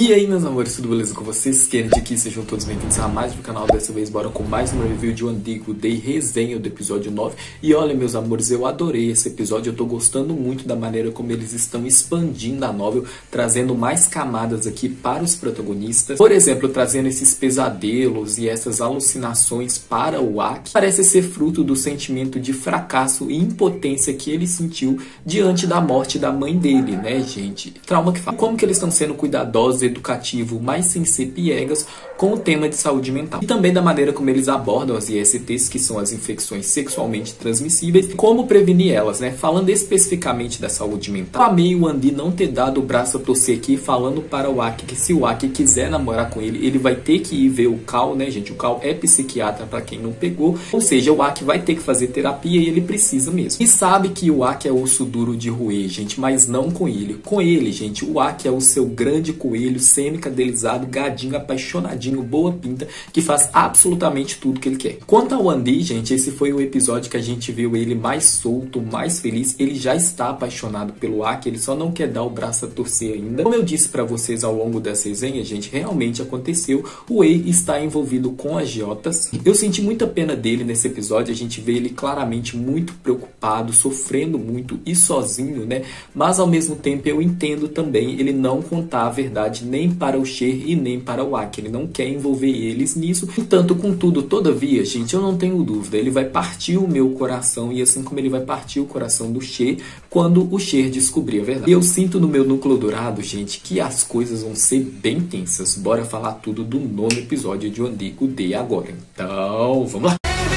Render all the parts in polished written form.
E aí, meus amores, tudo beleza com vocês? Kennedy aqui, sejam todos bem-vindos a mais um canal. Dessa vez, bora com mais uma review de One Day, Good Day, resenha do episódio 9. E olha, meus amores, eu adorei esse episódio. Eu tô gostando muito da maneira como eles estão expandindo a novel, trazendo mais camadas aqui para os protagonistas. Por exemplo, trazendo esses pesadelos e essas alucinações para o Aki. Parece ser fruto do sentimento de fracasso e impotência que ele sentiu diante da morte da mãe dele, né, gente? Trauma que fala. Como que eles estão sendo cuidadosos, educativo, mas sem ser piegas com o tema de saúde mental. E também da maneira como eles abordam as ISTs, que são as infecções sexualmente transmissíveis, e como prevenir elas, né? Falando especificamente da saúde mental, amei o Andy não ter dado o braço a torcer aqui, falando para o Aki que se o Aki quiser namorar com ele, ele vai ter que ir ver o Cal, né, gente? O Cal é psiquiatra, para quem não pegou. Ou seja, o Aki vai ter que fazer terapia e ele precisa mesmo. E sabe que o Aki é osso duro de roer, gente, mas não com ele. Com ele, gente, o Aki é o seu grande coelho, semi-cadelizado, gadinho, apaixonadinho, boa pinta, que faz absolutamente tudo que ele quer. Quanto ao Andy, gente, esse foi o episódio que a gente viu ele mais solto, mais feliz. Ele já está apaixonado pelo Aki, ele só não quer dar o braço a torcer ainda. Como eu disse pra vocês ao longo dessa resenha, gente, realmente aconteceu. O Wei está envolvido com agiotas. Eu senti muita pena dele nesse episódio, a gente vê ele claramente muito preocupado, sofrendo muito e sozinho, né? Mas ao mesmo tempo eu entendo também ele não contar a verdade nem para o Sher e nem para o Aki. Ele não quer envolver eles nisso. Entanto, contudo, todavia, gente, eu não tenho dúvida. Ele vai partir o meu coração, e assim como ele vai partir o coração do Sher quando o Sher descobrir a verdade. E eu sinto no meu núcleo dourado, gente, que as coisas vão ser bem tensas. Bora falar tudo do nono episódio de One Day, Good Day agora. Então, vamos lá!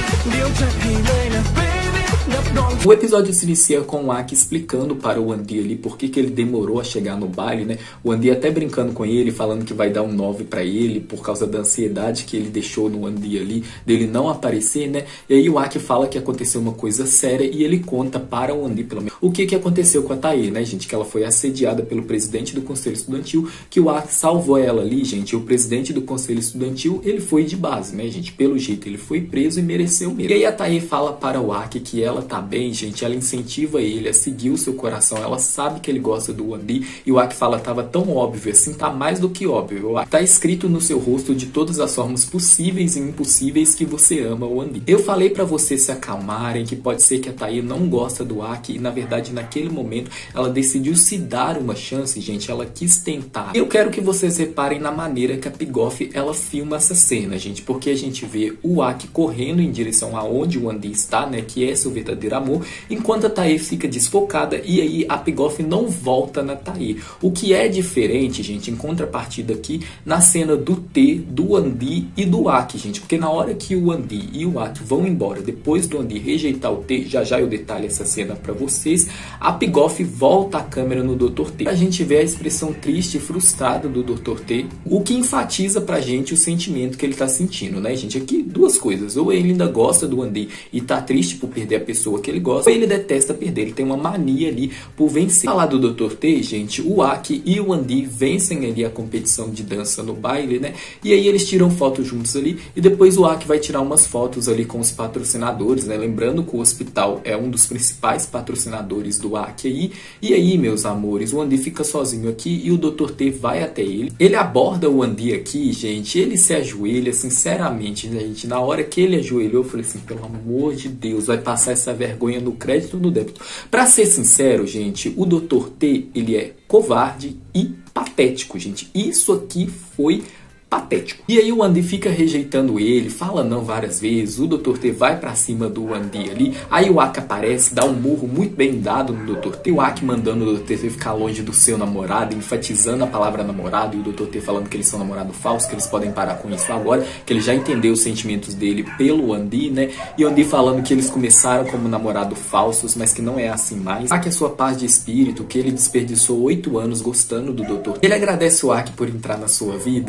O episódio se inicia com o Aki explicando para o Andy ali por que ele demorou a chegar no baile, né? O Andy até brincando com ele, falando que vai dar um 9 para ele por causa da ansiedade que ele deixou no Andy ali, dele não aparecer, né? E aí o Aki fala que aconteceu uma coisa séria e ele conta para o Andy, pelo menos, o que aconteceu com a Tae, né, gente? Que ela foi assediada pelo presidente do Conselho Estudantil, que o Aki salvou ela ali, gente. E o presidente do Conselho Estudantil, ele foi de base, né, gente? Pelo jeito, ele foi preso e mereceu mesmo. E aí a Tae fala para o Aki que ela tá bem, gente, ela incentiva ele a seguir o seu coração, ela sabe que ele gosta do Andy, e o Aki fala, tava tão óbvio, assim, tá mais do que óbvio, tá escrito no seu rosto de todas as formas possíveis e impossíveis que você ama o Andy. Eu falei pra vocês se acalmarem, que pode ser que a Tae não gosta do Aki, e na verdade naquele momento ela decidiu se dar uma chance, gente, ela quis tentar. Eu quero que vocês reparem na maneira que a Piggoff, ela filma essa cena, gente, porque a gente vê o Aki correndo em direção aonde o Andy está, né, que é seu verdadeiro amor, enquanto a Tae fica desfocada, e aí a Piggoff não volta na Tae. O que é diferente, gente, em contrapartida aqui, na cena do T, do Andy e do Aki, gente, porque na hora que o Andy e o Aki vão embora, depois do Andy rejeitar o T, já eu detalho essa cena pra vocês, a Piggoff volta a câmera no Dr. T. A gente vê a expressão triste e frustrada do Dr. T, o que enfatiza pra gente o sentimento que ele tá sentindo, né, gente? Aqui, duas coisas, ou ele ainda gosta do Andy e tá triste por perder a pessoa que ele gosta, ou ele detesta perder, ele tem uma mania ali por vencer. Falar do Dr. T, gente, o Aki e o Andy vencem ali a competição de dança no baile, né? E aí eles tiram fotos juntos ali, e depois o Aki vai tirar umas fotos ali com os patrocinadores, né? Lembrando que o hospital é um dos principais patrocinadores do Aki aí. E aí, meus amores, o Andy fica sozinho aqui e o Dr. T vai até ele. Ele aborda o Andy aqui, gente, ele se ajoelha, sinceramente, né, gente? Na hora que ele ajoelhou, eu falei assim, pelo amor de Deus, vai passar essa vergonha no crédito ou no débito? Pra ser sincero, gente, o Dr. T, ele é covarde e patético, gente. Isso aqui foi patético. E aí o Andy fica rejeitando ele, fala não várias vezes, o Dr. T vai pra cima do Andy ali, aí o Aki aparece, dá um murro muito bem dado no Dr. T, o Aki mandando o Dr. T ficar longe do seu namorado, enfatizando a palavra namorado, e o Dr. T falando que eles são namorado falso, que eles podem parar com isso agora, que ele já entendeu os sentimentos dele pelo Andy, né, e o Andy falando que eles começaram como namorado falsos, mas que não é assim mais. Aki é sua paz de espírito, que ele desperdiçou 8 anos gostando do Dr. T. Ele agradece o Aki por entrar na sua vida, gente.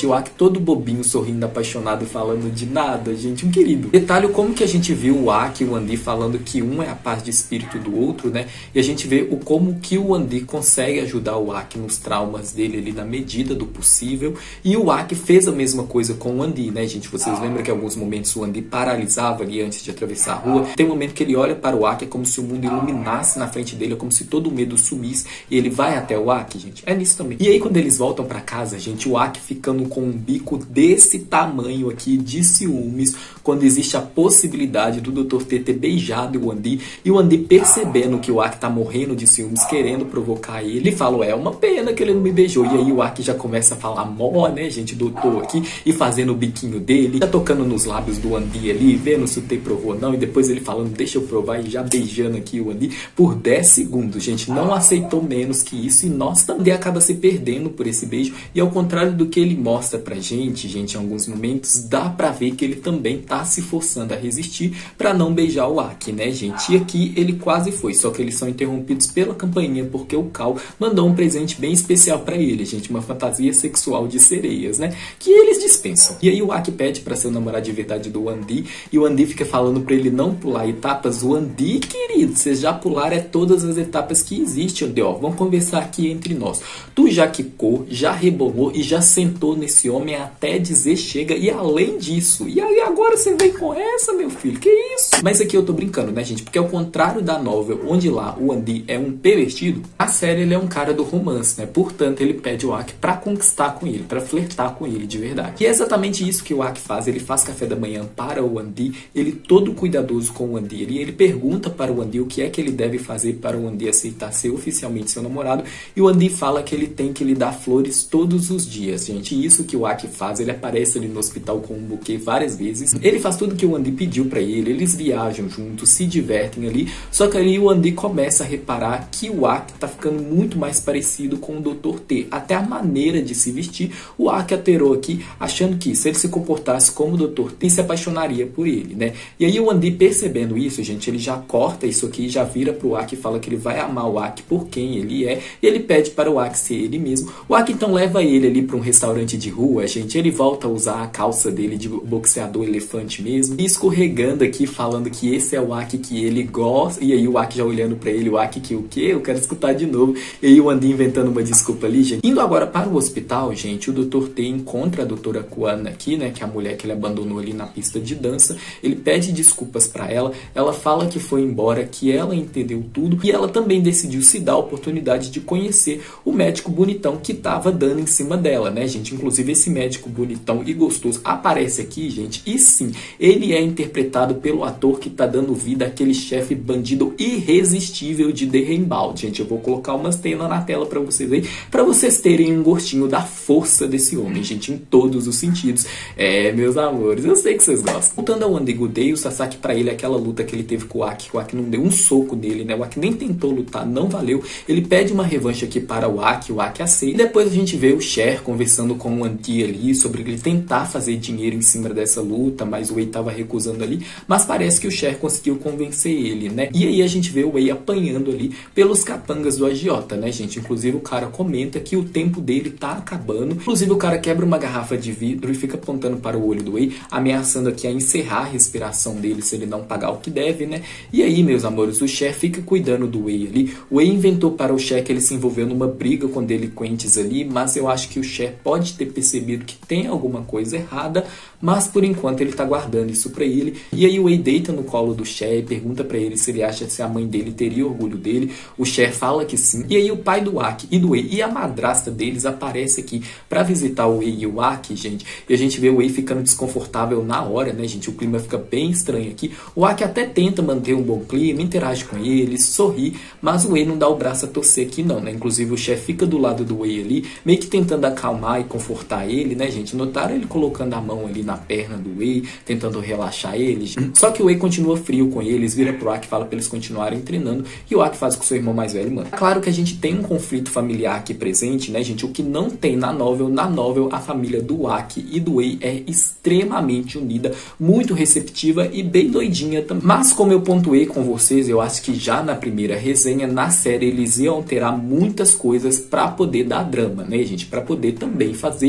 o Aki todo bobinho, sorrindo, apaixonado, falando de nada, gente, um querido. Detalhe como que a gente viu o Aki e o Andi falando que um é a paz de espírito do outro, né? E a gente vê como que o Andi consegue ajudar o Aki nos traumas dele ali na medida do possível. E o Aki fez a mesma coisa com o Andi, né, gente? Vocês lembram que em alguns momentos o Andi paralisava ali antes de atravessar a rua? Tem um momento que ele olha para o Aki, é como se o mundo iluminasse na frente dele, é como se todo o medo sumisse, e ele vai até o Aki, gente. É nisso também. E aí quando eles voltam para casa, gente, o Aki ficando com um bico desse tamanho aqui de ciúmes, quando existe a possibilidade do Dr. T ter beijado o Andi, e o Andi percebendo que o Aki tá morrendo de ciúmes, querendo provocar ele fala, é uma pena que ele não me beijou. E aí o Aki já começa a falar mó, né, gente, doutor aqui, e fazendo o biquinho dele, já tocando nos lábios do Andi ali, vendo se o T provou ou não, e depois ele falando, deixa eu provar, e já beijando aqui o Andi por 10 segundos, gente, não aceitou menos que isso, e nós também acaba se perdendo por esse beijo, e ao contrário do que ele mostra pra gente, em alguns momentos, dá pra ver que ele também tá se forçando a resistir pra não beijar o Aki, né, gente, e aqui ele quase foi, só que eles são interrompidos pela campainha, porque o Cal mandou um presente bem especial pra ele, gente, uma fantasia sexual de sereias, né, que eles dispensam. E aí o Aki pede pra ser o namorado de verdade do Andi, e o Andi fica falando pra ele não pular etapas. O Andi, querido, vocês já pularam todas as etapas que existem, Andi, ó, vamos conversar aqui entre nós. Tu já quicou, já rebolou e já sentou nesse homem até dizer chega, e além disso, e aí agora você vem com essa, meu filho, que isso? Mas aqui eu tô brincando, né, gente, porque ao contrário da novel, onde lá o Andi é um pervertido, a série ele é um cara do romance, né, portanto ele pede o Aki pra conquistar com ele, pra flertar com ele de verdade. E é exatamente isso que o Aki faz, ele faz café da manhã para o Andi, ele todo cuidadoso com o Andi, ele pergunta para o Andi o que é que ele deve fazer para o Andi aceitar ser oficialmente seu namorado, e o Andi fala que ele tem que lhe dar flores todos os dias, gente, e isso que o Aki faz, ele aparece ali no hospital com um buquê várias vezes, ele faz tudo que o Andi pediu para ele, eles viajam juntos, se divertem ali, só que ali o Andi começa a reparar que o Aki tá ficando muito mais parecido com o Dr. T, até a maneira de se vestir, o Aki alterou aqui, achando que se ele se comportasse como o Dr. T, se apaixonaria por ele, né? E aí o Andi percebendo isso, gente, ele já corta isso aqui, já vira pro Aki e fala que ele vai amar o Aki por quem ele é, e ele pede para o Aki ser ele mesmo. O Aki então leva ele ali para um restaurante de rua, gente, ele volta a usar a calça dele de boxeador elefante mesmo, e escorregando aqui, falando que esse é o Aki que ele gosta, e aí o Aki já olhando para ele, o Aki que o quê? Eu quero escutar de novo. E aí o Andi inventando uma desculpa ali, gente. Indo agora para o hospital, gente, o Dr. T encontra a doutora Kuana aqui, né, que é a mulher que ele abandonou ali na pista de dança, ele pede desculpas para ela fala que foi embora, que ela entendeu tudo, e ela também decidiu se dar a oportunidade de conhecer o médico bonitão que tava dando em cima dela, né, gente, inclusive esse médico bonitão e gostoso aparece aqui, gente, e sim, ele é interpretado pelo ator que tá dando vida àquele chefe bandido irresistível de The Rainbow, gente, eu vou colocar umas cenas na tela para vocês aí, para vocês terem um gostinho da força desse homem, gente, em todos os sentidos. É, meus amores, eu sei que vocês gostam. Voltando ao Andi Gudei, o Sasaki pra ele, aquela luta que ele teve com o Aki, que o Aki não deu um soco nele, né, o Aki nem tentou lutar, não valeu, ele pede uma revanche aqui para o Aki aceita, e depois a gente vê o Cher conversando com o Andi ali, sobre ele tentar fazer dinheiro em cima dessa luta, mas o Wei tava recusando ali, mas parece que o Cher conseguiu convencer ele, né, e aí a gente vê o Wei apanhando ali pelos capangas do agiota, né, gente, inclusive o cara comenta que o tempo dele tá acabando, inclusive o cara quebra uma garrafa de vidro e fica apontando para o olho do Wei, ameaçando aqui a encerrar a respiração dele se ele não pagar o que deve, né, e aí, meus amores, o Cher fica cuidando do Wei ali, o Wei inventou para o Cher que ele se envolveu numa briga com delinquentes ali, mas eu acho que o Cher pode ter percebido que tem alguma coisa errada, mas por enquanto ele tá guardando isso pra ele, e aí o Wei deita no colo do Cher e pergunta pra ele se ele acha que a mãe dele teria orgulho dele, o Cher fala que sim, e aí o pai do Aki e do Wei e a madrasta deles aparece aqui pra visitar o Wei e o Aki, gente, e a gente vê o Wei ficando desconfortável na hora, né, gente, o clima fica bem estranho aqui, o Aki até tenta manter um bom clima, interage com eles, sorri, mas o Wei não dá o braço a torcer aqui não, né, inclusive o Cher fica do lado do Wei ali, meio que tentando acalmar e confortar ele, né, gente, notaram ele colocando a mão ali na perna do Wei, tentando relaxar ele, só que o Wei continua frio com eles, vira pro Aki e fala pra eles continuarem treinando, e o Aki faz com seu irmão mais velho, mano. Claro que a gente tem um conflito familiar aqui presente, né, gente, o que não tem na novel a família do Aki e do Wei é extremamente unida, muito receptiva e bem doidinha também, mas como eu pontuei com vocês, eu acho que já na primeira resenha, na série eles iam alterar muitas coisas pra poder dar drama, né, gente, pra poder também fazer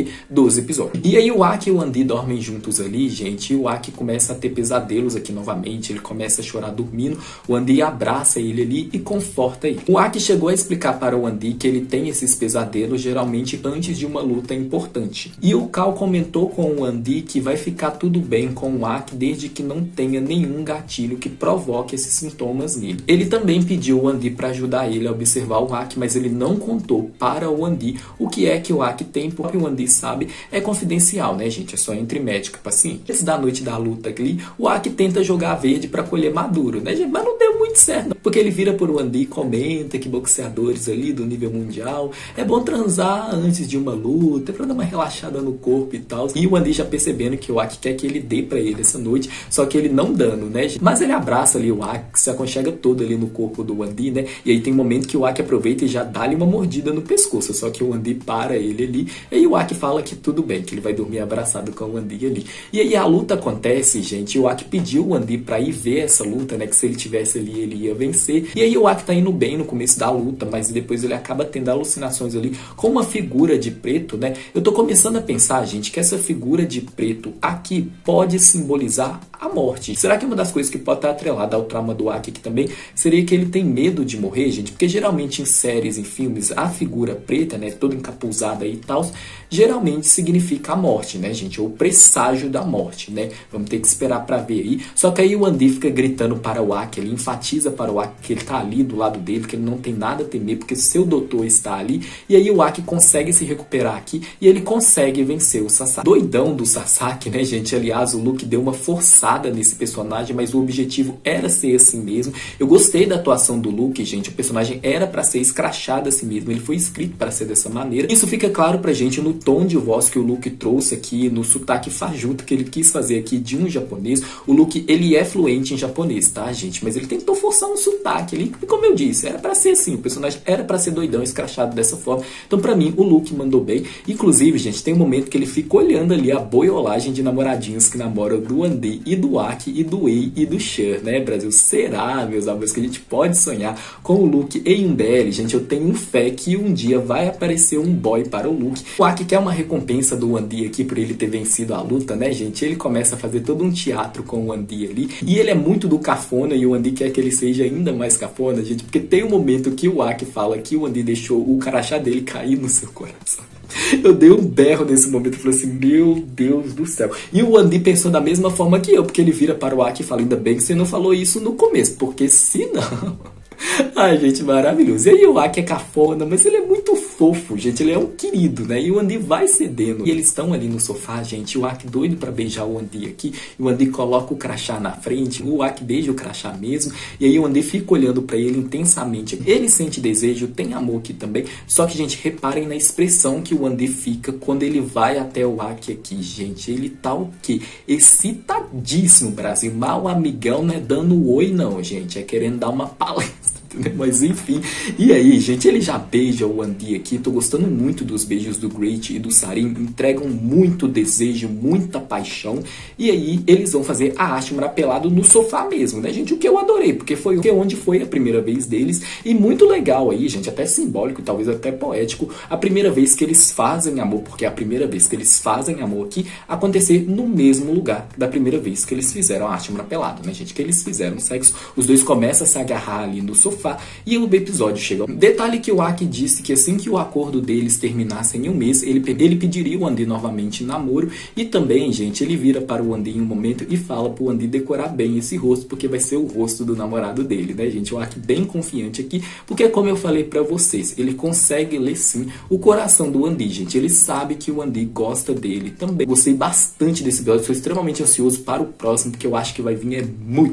dos episódios. E aí o Aki e o Andy dormem juntos ali, gente, e o Aki começa a ter pesadelos aqui novamente, ele começa a chorar dormindo, o Andy abraça ele ali e conforta ele. O Aki chegou a explicar para o Andy que ele tem esses pesadelos geralmente antes de uma luta importante. E o Cal comentou com o Andy que vai ficar tudo bem com o Aki desde que não tenha nenhum gatilho que provoque esses sintomas nele. Ele também pediu o Andy para ajudar ele a observar o Aki, mas ele não contou para o Andy o que é que o Aki tem, porque o Andy sabe, é confidencial, né, gente? É só entre médico e paciente. Antes da noite da luta ali, o Aki tenta jogar verde para colher maduro, né, gente? Mas não deu muito certo, não. Porque ele vira por o Andy e comenta que boxeadores ali do nível mundial é bom transar antes de uma luta, para dar uma relaxada no corpo e tal. E o Andy já percebendo que o Aki quer que ele dê para ele essa noite, só que ele não dando, né, gente? Mas ele abraça ali o Aki, se aconchega todo ali no corpo do Andy, né? E aí tem um momento que o Aki aproveita e já dá-lhe uma mordida no pescoço, só que o Andy para ele ali, e aí o Aki fala que tudo bem, que ele vai dormir abraçado com o Andy ali. E aí a luta acontece, gente, e o Aki pediu o Andy pra ir ver essa luta, né, que se ele tivesse ali, ele ia vencer. E aí o Aki tá indo bem no começo da luta, mas depois ele acaba tendo alucinações ali com uma figura de preto, né? Eu tô começando a pensar, gente, que essa figura de preto aqui pode simbolizar a morte. Será que uma das coisas que pode estar atrelada ao trauma do Aki aqui também seria que ele tem medo de morrer, gente? Porque geralmente em séries, em filmes, a figura preta, né, toda encapuzada aí e tal, geralmente significa a morte, né, gente? Ou o presságio da morte, né? Vamos ter que esperar pra ver aí. Só que aí o Andy fica gritando para o Aki, ele enfatiza para o Aki que ele tá ali do lado dele, que ele não tem nada a temer, porque seu doutor está ali. E aí o Aki consegue se recuperar aqui e ele consegue vencer o Sasaki. Doidão do Sasaki, né, gente? Aliás, o Luke deu uma forçada nesse personagem, mas o objetivo era ser assim mesmo. Eu gostei da atuação do Luke, gente. O personagem era pra ser escrachado assim mesmo. Ele foi escrito para ser dessa maneira. Isso fica claro pra gente no tom de voz que o Luke trouxe aqui, no sotaque fajuto que ele quis fazer aqui de um japonês. O Luke, ele é fluente em japonês, tá, gente? Mas ele tentou forçar um sotaque ali. E como eu disse, era pra ser assim. O personagem era pra ser doidão, escrachado dessa forma. Então, pra mim, o Luke mandou bem. Inclusive, gente, tem um momento que ele fica olhando ali a boiolagem de namoradinhos que namoram do Andy e do Aki e do Ei e do Cher, né, Brasil? Será, meus amigos, que a gente pode sonhar com o Luke em um BL? Gente, eu tenho fé que um dia vai aparecer um boy para o Luke. O Aki quer uma recompensa do Andy aqui por ele ter vencido a luta, né, gente? Ele começa a fazer todo um teatro com o Andy ali. E ele é muito do cafona e o Andy quer que ele seja ainda mais cafona, gente, porque tem um momento que o Aki fala que o Andy deixou o crachá dele cair no seu coração. Eu dei um berro nesse momento e falei assim, meu Deus do céu. E o Andy pensou da mesma forma que eu, porque ele vira para o Aki e fala, ainda bem que você não falou isso no começo, porque se não... Ai, gente, maravilhoso. E aí o Aki é cafona, mas ele é muito fofo, gente. Ele é um querido, né? E o Andy vai cedendo. E eles estão ali no sofá, gente. O Aki doido pra beijar o Andy aqui. E o Andy coloca o crachá na frente. O Aki beija o crachá mesmo. E aí o Andy fica olhando pra ele intensamente. Ele sente desejo, tem amor aqui também. Só que, gente, reparem na expressão que o Andy fica quando ele vai até o Aki aqui, gente. Ele tá o quê? Excitadíssimo, Brasil. Mal amigão, não é dando oi, não, gente. É querendo dar uma palestra. Mas enfim, e aí, gente, ele já beija o Andy aqui. Tô gostando muito dos beijos do Great e do Sarin. Entregam muito desejo, muita paixão. E aí, eles vão fazer a Ashimura pelado no sofá mesmo, né, gente? O que eu adorei, porque foi onde foi a primeira vez deles. E muito legal aí, gente, até simbólico, talvez até poético, a primeira vez que eles fazem amor, porque é a primeira vez que eles fazem amor aqui, acontecer no mesmo lugar da primeira vez que eles fizeram a Ashimura pelado, né, gente? Que eles fizeram sexo, os dois começam a se agarrar ali no sofá. E o episódio chega. Detalhe que o Aki disse que assim que o acordo deles terminasse em um mês, ele pediria o Andy novamente em namoro. E também, gente, ele vira para o Andy em um momento e fala para o Andy decorar bem esse rosto, porque vai ser o rosto do namorado dele, né, gente? O Aki bem confiante aqui, porque como eu falei para vocês, ele consegue ler sim o coração do Andy, gente. Ele sabe que o Andy gosta dele também. Gostei bastante desse episódio, sou extremamente ansioso para o próximo, porque eu acho que vai vir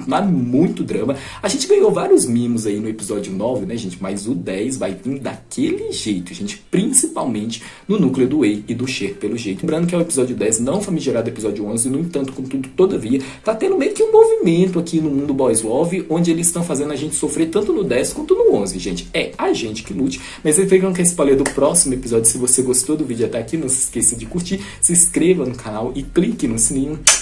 muito drama. A gente ganhou vários mimos aí no episódio 9, né, gente? Mas o 10 vai vir daquele jeito, gente. Principalmente no núcleo do Ei e do Cher, pelo jeito. Lembrando que é o episódio 10, não famigerado episódio 11. No entanto, contudo, todavia, tá tendo meio que um movimento aqui no mundo Boys Love, onde eles estão fazendo a gente sofrer tanto no 10 quanto no 11, gente. É a gente que lute. Mas vocês pegam que é spoiler do próximo episódio. Se você gostou do vídeo até aqui, não se esqueça de curtir, se inscreva no canal e clique no sininho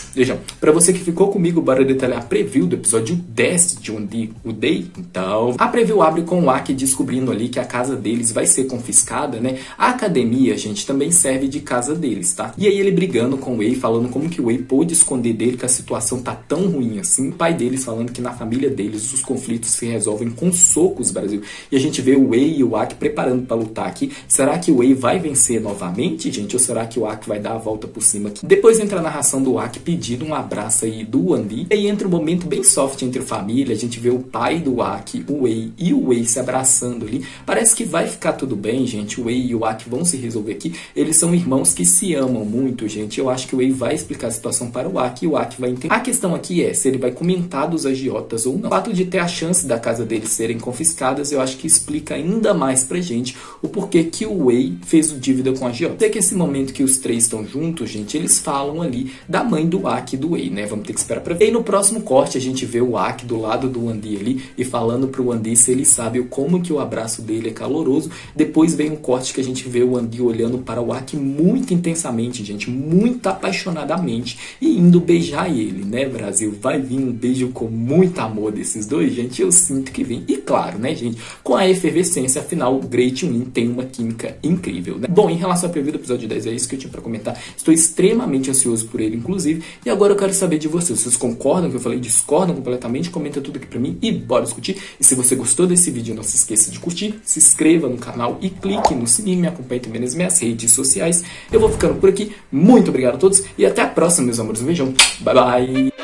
Vejam, pra você que ficou comigo, bora detalhar a preview do episódio 10 de One Day, o Day. Então, a preview abre com o Aki descobrindo ali que a casa deles vai ser confiscada, né? A academia, gente, também serve de casa deles, tá? E aí ele brigando com o Wei, falando como que o Wei pôde esconder dele que a situação tá tão ruim assim. O pai deles falando que na família deles os conflitos se resolvem com socos, Brasil. E a gente vê o Wei e o Aki preparando pra lutar aqui. Será que o Wei vai vencer novamente, gente? Ou será que o Aki vai dar a volta por cima aqui? Depois entra a narração do Aki pedindo um abraço aí do Wandi. E aí entra um momento bem soft entre família. A gente vê o pai do Aki, o Wei e o Wei se abraçando ali. Parece que vai ficar tudo bem, gente. O Wei e o Aki vão se resolver aqui. Eles são irmãos que se amam muito, gente. Eu acho que o Wei vai explicar a situação para o Aki e o Aki vai entender. A questão aqui é se ele vai comentar dos agiotas ou não. O fato de ter a chance da casa deles serem confiscadas, eu acho que explica ainda mais pra gente o porquê que o Wei fez o dívida com a agiota. Até que esse momento que os três estão juntos, gente, eles falam ali da mãe do Aki e do Wei, né? Vamos ter que esperar pra ver. E no próximo corte a gente vê o Aki do lado do Wandi ali e falando pro Wandi se ele sabe como que o abraço dele é caloroso. Depois vem um corte que a gente vê o Wandi olhando para o Aki muito intensamente, gente, muito apaixonadamente e indo beijar ele, né, Brasil? Vai vir um beijo com muito amor desses dois, gente, eu sinto que vem. E claro, né, gente, com a efervescência, afinal, o Great Win tem uma química incrível, né? Bom, em relação ao preview do episódio 10, é isso que eu tinha pra comentar. Estou extremamente ansioso por ele, inclusive, e agora eu quero saber de vocês. Vocês concordam com o que eu falei? Discordam completamente? Comenta tudo aqui pra mim e bora discutir. E se você gostou desse vídeo, não se esqueça de curtir, se inscreva no canal e clique no sininho, me acompanhe também nas minhas redes sociais. Eu vou ficando por aqui. Muito obrigado a todos e até a próxima, meus amores. Um beijão. Bye, bye.